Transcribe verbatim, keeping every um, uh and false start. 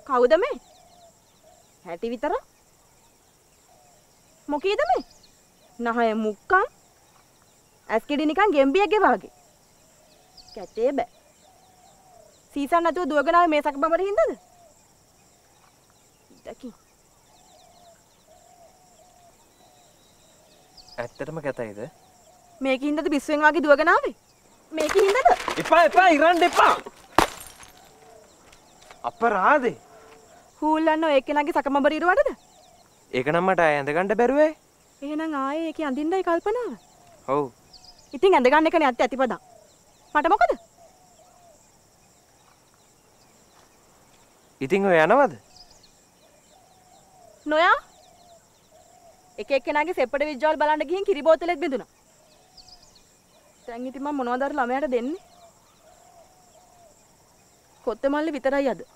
කවුද මේ? හැටි විතර? මොකීද මේ? නහය මුක්කම්. ඇස්කිඩි නිකන් ගෙම්බියෙක්ගේ වාගේ. කැතේ බෑ. සීසන් නැතුව දුවගෙන ආවේ මේ සක බඹර හින්දාද? ඉතකි. ඇත්තටම කැතයිද? මේකින් හින්දාද පිස්සුවෙන් වාගේ දුවගෙන ආවේ? මේකින් හින්දාද? එපා එපා ඉරන්න එපා. අපරාදේ. හූල්ලන්න ඔය එක්කෙනාගේ සක බඹර ඉරුවටද? ඒක නම් මට ඇඳ ගන්න බැරුවේ. එහෙනම් ආයේ ඒකේ අඳින්නයි කල්පනාව. ඔව්. ඉතින් ඇඳ ගන්න එකනේ ඇත්ත ඇතිපදා. මට මොකද? ඉතින් ඔය යනවද? නොයා. එක එක්කෙනාගේ සෙප්පඩ විජ්ජවල් බලන්න ගිහින් කිරි බෝතලෙත් බිඳුණා. දැන් ඉතින් මම මොනවද අර ළමයාට දෙන්නේ? කොත්ත මල්ලි විතරයි අද.